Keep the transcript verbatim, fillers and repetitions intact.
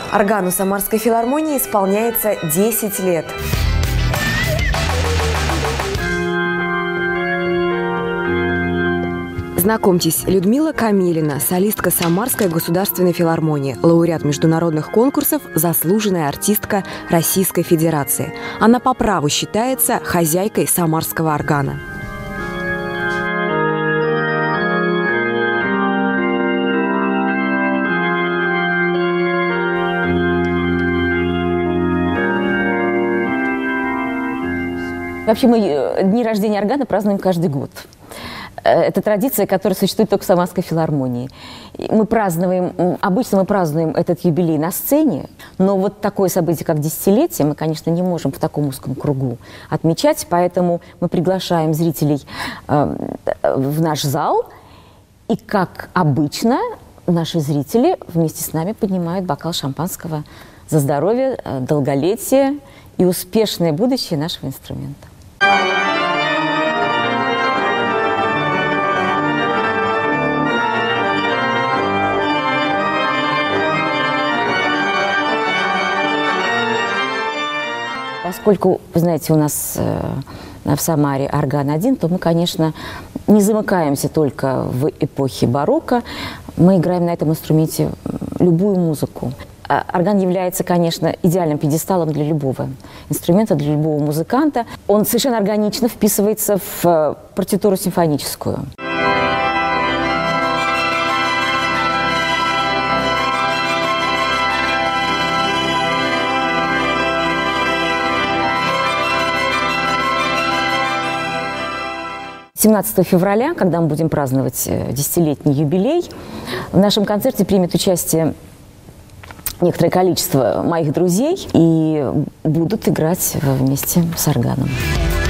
Органу Самарской филармонии исполняется десять лет. Знакомьтесь, Людмила Камилина, солистка Самарской государственной филармонии, лауреат международных конкурсов, заслуженная артистка Российской Федерации. Она по праву считается хозяйкой самарского органа. Вообще мы дни рождения органа празднуем каждый год. Это традиция, которая существует только в Самарской филармонии. Мы празднуем, обычно мы празднуем этот юбилей на сцене, но вот такое событие, как десятилетие, мы, конечно, не можем в таком узком кругу отмечать, поэтому мы приглашаем зрителей э, в наш зал, и, как обычно, наши зрители вместе с нами поднимают бокал шампанского за здоровье, долголетие и успешное будущее нашего инструмента. Поскольку, вы знаете, у нас э, в Самаре орган один, то мы, конечно, не замыкаемся только в эпохе барокко. Мы играем на этом инструменте любую музыку. А орган является, конечно, идеальным пьедесталом для любого инструмента, для любого музыканта. Он совершенно органично вписывается в партитуру симфоническую. семнадцатого февраля, когда мы будем праздновать десятилетний юбилей, в нашем концерте примет участие некоторое количество моих друзей и будут играть вместе с органом.